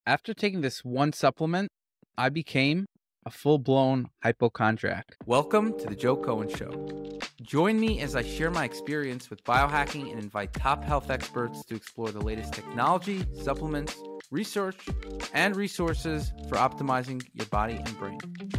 After taking this one supplement, I became a full-blown hypochondriac. Welcome to the Joe Cohen Show. Join me as I share my experience with biohacking and invite top health experts to explore the latest technology, supplements, research, and resources for optimizing your body and brain.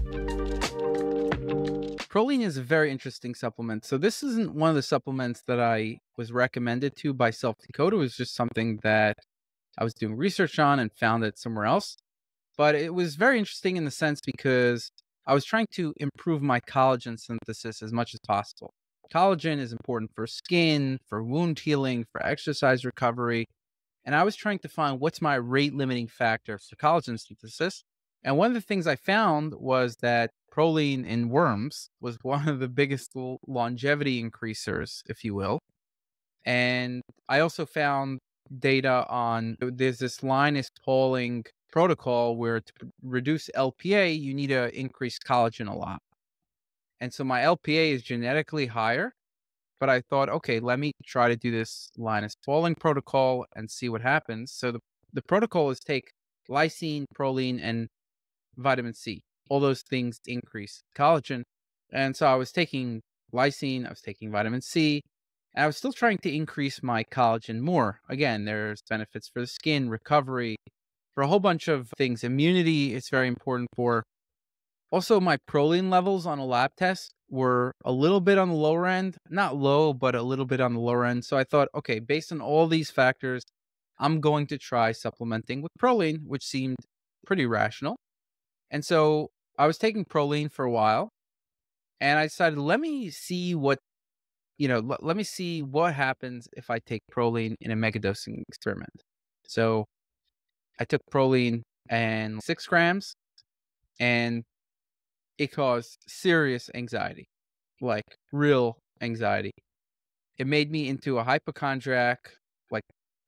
Proline is a very interesting supplement. So this isn't one of the supplements that I was recommended to by Self Decode. It was just something that I was doing research on and found it somewhere else. But it was very interesting in the sense because I was trying to improve my collagen synthesis as much as possible. Collagen is important for skin, for wound healing, for exercise recovery. And I was trying to find what's my rate limiting factor for collagen synthesis. And one of the things I found was that proline in worms was one of the biggest longevity increasers, if you will. And I also found data on there's this Linus Pauling protocol where to reduce LPA, you need to increase collagen a lot. And so my LPA is genetically higher, but I thought, okay, let me try to do this Linus Pauling protocol and see what happens. So the protocol is take lysine, proline, and vitamin C. All those things increase collagen. And so I was taking lysine, I was taking vitamin C, and I was still trying to increase my collagen more. Again, there's benefits for the skin, recovery, for a whole bunch of things. Immunity is very important for. Also, my proline levels on a lab test were a little bit on the lower end, not low, but a little bit on the lower end. So I thought, okay, based on all these factors, I'm going to try supplementing with proline, which seemed pretty rational. And so I was taking proline for a while, and I decided, let me see what, let me see what happens if I take proline in a megadosing experiment. So I took proline and 6 grams, and it caused serious anxiety, like real anxiety. It made me into a hypochondriac. Like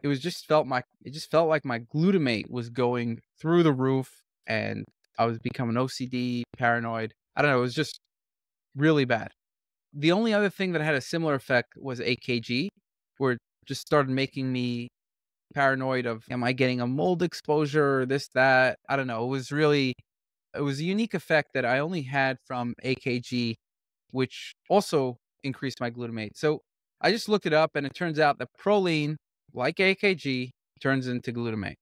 it just felt like my glutamate was going through the roof, and I was becoming OCD, paranoid. I don't know. It was just really bad. The only other thing that had a similar effect was AKG, where it just started making me paranoid of, am I getting a mold exposure or this, that? I don't know. It was a unique effect that I only had from AKG, which also increased my glutamate. So I just looked it up, and it turns out that proline, like AKG, turns into glutamate.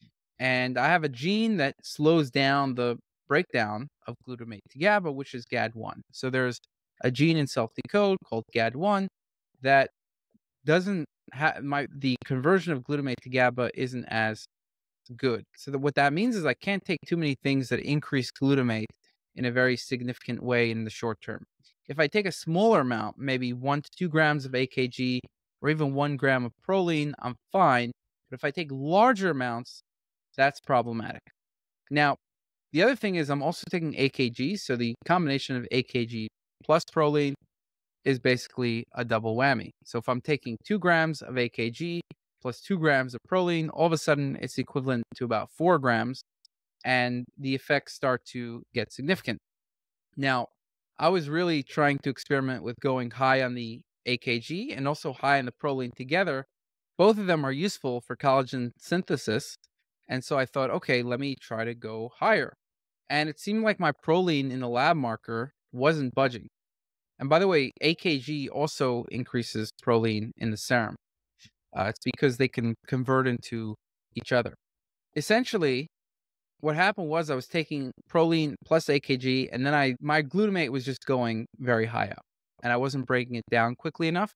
And I have a gene that slows down the breakdown of glutamate to GABA, which is GAD1. So there's a gene in self-decode called GAD1 that doesn't have the conversion of glutamate to GABA isn't as good. So what that means is I can't take too many things that increase glutamate in a very significant way in the short term. If I take a smaller amount, maybe 1 to 2 grams of AKG or even 1 gram of proline, I'm fine. But if I take larger amounts, that's problematic. Now, the other thing is I'm also taking AKG. So the combination of AKG plus proline is basically a double whammy. So if I'm taking 2 grams of AKG plus 2 grams of proline, all of a sudden it's equivalent to about 4 grams, and the effects start to get significant. Now, I was really trying to experiment with going high on the AKG and also high on the proline together. Both of them are useful for collagen synthesis. And so I thought, okay, let me try to go higher. And it seemed like my proline in the lab marker wasn't budging. And by the way, AKG also increases proline in the serum. It's because they can convert into each other. Essentially, what happened was I was taking proline plus AKG, and then my glutamate was just going very high up, and I wasn't breaking it down quickly enough.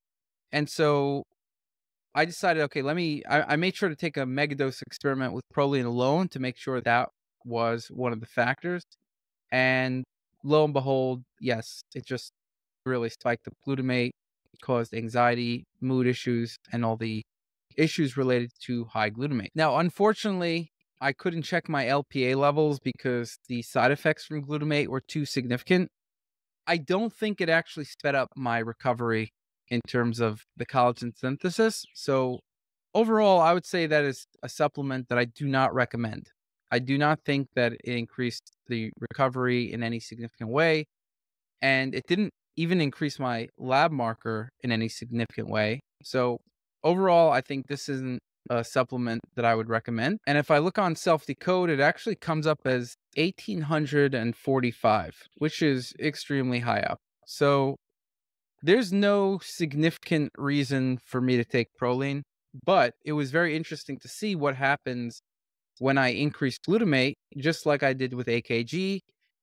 And so I decided, okay, I made sure to take a megadose experiment with proline alone to make sure that was one of the factors. And lo and behold, yes, it just really spiked the glutamate, caused anxiety, mood issues, and all the issues related to high glutamate. Now, unfortunately, I couldn't check my LPA levels because the side effects from glutamate were too significant. I don't think it actually sped up my recovery in terms of the collagen synthesis. So overall, I would say that is a supplement that I do not recommend. I do not think that it increased the recovery in any significant way. And it didn't even increase my lab marker in any significant way. So overall, I think this isn't supplement that I would recommend. And if I look on Self Decode, it actually comes up as 1845, which is extremely high up. So there's no significant reason for me to take Proline, but it was very interesting to see what happens when I increased glutamate, just like I did with AKG,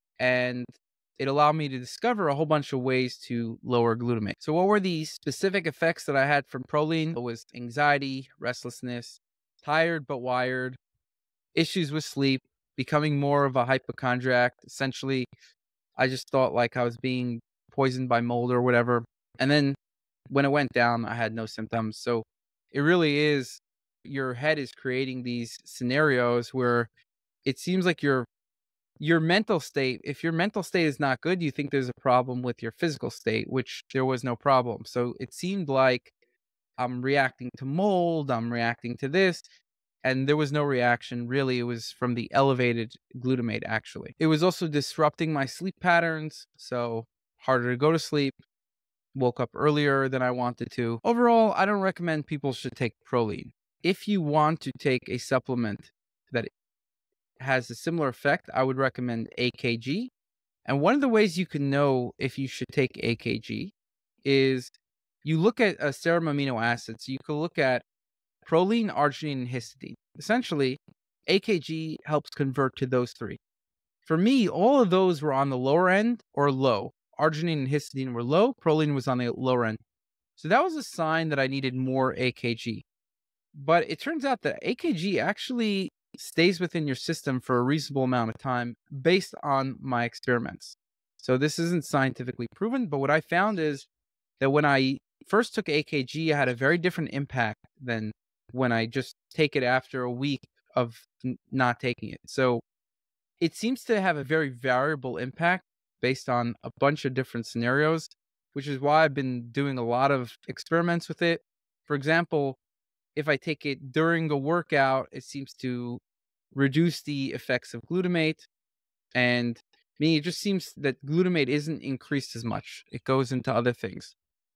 and it allowed me to discover a whole bunch of ways to lower glutamate. So what were the specific effects that I had from Proline? It was anxiety, restlessness, tired but wired, issues with sleep, becoming more of a hypochondriac. Essentially, I just thought like I was being poisoned by mold or whatever. And then when it went down, I had no symptoms. So it really is, your head is creating these scenarios where it seems like your mental state, if your mental state is not good, you think there's a problem with your physical state, which there was no problem. So it seemed like I'm reacting to mold, I'm reacting to this, and there was no reaction. Really, it was from the elevated glutamate, actually. It was also disrupting my sleep patterns, so harder to go to sleep, woke up earlier than I wanted to. Overall, I don't recommend people should take Proline. If you want to take a supplement that has a similar effect, I would recommend AKG. And one of the ways you can know if you should take AKG is you look at serum amino acids. You can look at proline, arginine, and histidine. Essentially, AKG helps convert to those three. For me, all of those were on the lower end or low. Arginine and histidine were low, proline was on the lower end. So that was a sign that I needed more AKG. But it turns out that AKG actually stays within your system for a reasonable amount of time based on my experiments. So this isn't scientifically proven, but what I found is that when I first took AKG, I had a very different impact than when I just take it after a week of not taking it. So it seems to have a very variable impact based on a bunch of different scenarios, which is why I've been doing a lot of experiments with it. For example, if I take it during a workout, it seems to reduce the effects of glutamate. And me, it just seems that glutamate isn't increased as much. It goes into other things.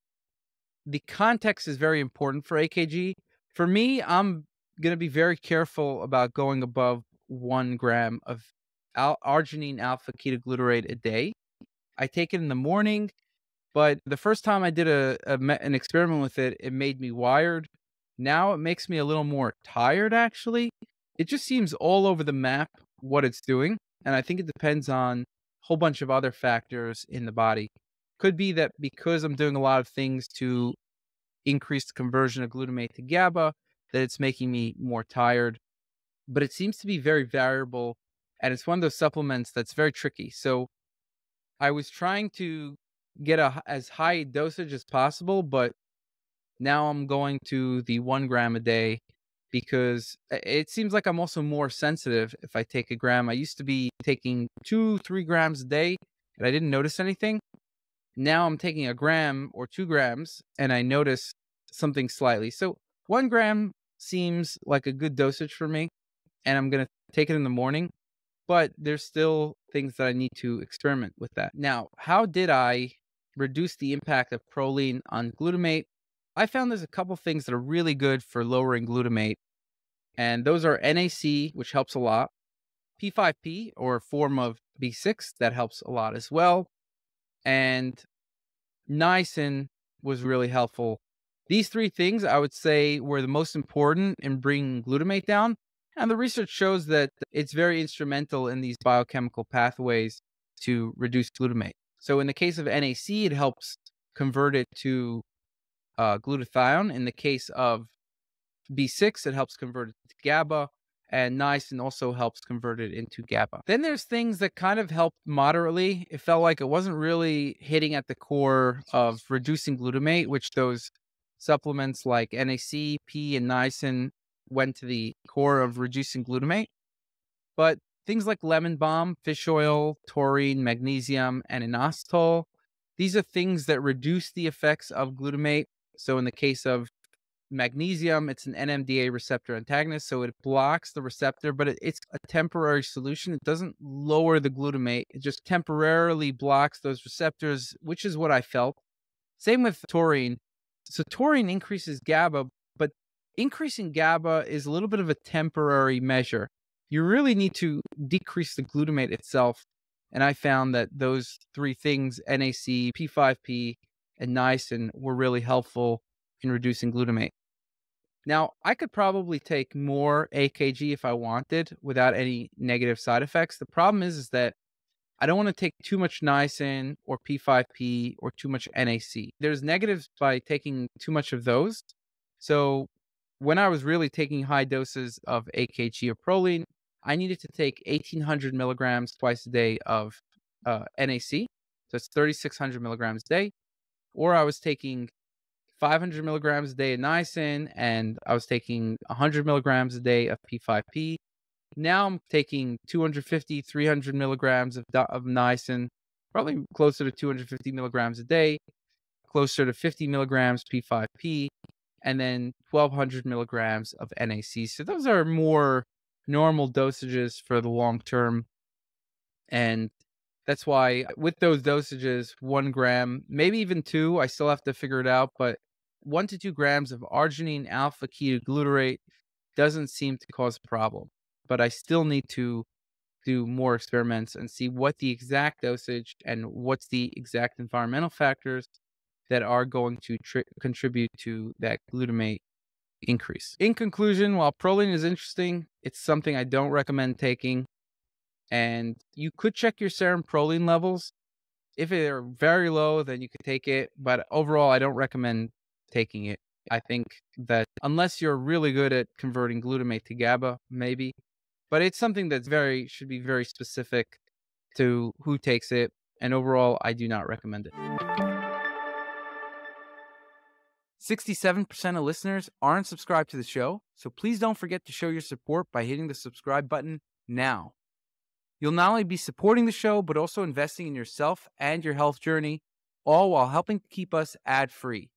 The context is very important for AKG. For me, I'm going to be very careful about going above 1 gram of arginine alpha ketoglutarate a day. I take it in the morning, but the first time I did an experiment with it, it made me wired. Now it makes me a little more tired, actually. It just seems all over the map what it's doing. And I think it depends on a whole bunch of other factors in the body. Could be that because I'm doing a lot of things to increase the conversion of glutamate to GABA, that it's making me more tired. But it seems to be very variable. And it's one of those supplements that's very tricky. So I was trying to get as high a dosage as possible, but now I'm going to the 1 gram a day because it seems like I'm also more sensitive if I take a gram. I used to be taking 2-3 grams a day and I didn't notice anything. Now I'm taking a gram or 2 grams and I notice something slightly. So 1 gram seems like a good dosage for me, and I'm going to take it in the morning. But there's still things that I need to experiment with that. Now, how did I reduce the impact of proline on glutamate? I found there's a couple things that are really good for lowering glutamate, and those are NAC, which helps a lot, P5P, or a form of B6, that helps a lot as well, and niacin was really helpful. These three things I would say were the most important in bringing glutamate down. And the research shows that it's very instrumental in these biochemical pathways to reduce glutamate. So in the case of NAC, it helps convert it to glutathione. In the case of B6, it helps convert it to GABA. And niacin also helps convert it into GABA. Then there's things that kind of helped moderately. It felt like it wasn't really hitting at the core of reducing glutamate, which those supplements like NAC, P, and niacin went to the core of reducing glutamate. But things like lemon balm, fish oil, taurine, magnesium, and inositol, these are things that reduce the effects of glutamate. So in the case of magnesium, it's an NMDA receptor antagonist, so it blocks the receptor, but it's a temporary solution. It doesn't lower the glutamate. It just temporarily blocks those receptors, which is what I felt. Same with taurine. So taurine increases GABA, but Increasing GABA is a little bit of a temporary measure. You really need to decrease the glutamate itself. And I found that those three things, NAC, P5P, and niacin, were really helpful in reducing glutamate. Now, I could probably take more AKG if I wanted without any negative side effects. The problem is that I don't want to take too much niacin or P5P or too much NAC. There's negatives by taking too much of those. So when I was really taking high doses of AKG or Proline, I needed to take 1,800 milligrams twice a day of NAC. So it's 3,600 milligrams a day. Or I was taking 500 milligrams a day of niacin, and I was taking 100 milligrams a day of P5P. Now I'm taking 250, 300 milligrams of niacin, probably closer to 250 milligrams a day, closer to 50 milligrams P5P, and then 1,200 milligrams of NAC. So those are more normal dosages for the long term. And that's why with those dosages, 1 gram, maybe even 2, I still have to figure it out, but 1 to 2 grams of arginine alpha ketoglutarate doesn't seem to cause a problem. But I still need to do more experiments and see what the exact dosage and what's the exact environmental factors that are going to contribute to that glutamate increase. In conclusion, while proline is interesting, it's something I don't recommend taking. And you could check your serum proline levels. If they're very low, then you could take it. But overall, I don't recommend taking it. I think that unless you're really good at converting glutamate to GABA, maybe. But it's something that's should be very specific to who takes it. And overall, I do not recommend it. 67% of listeners aren't subscribed to the show, so please don't forget to show your support by hitting the subscribe button now. You'll not only be supporting the show, but also investing in yourself and your health journey, all while helping to keep us ad-free.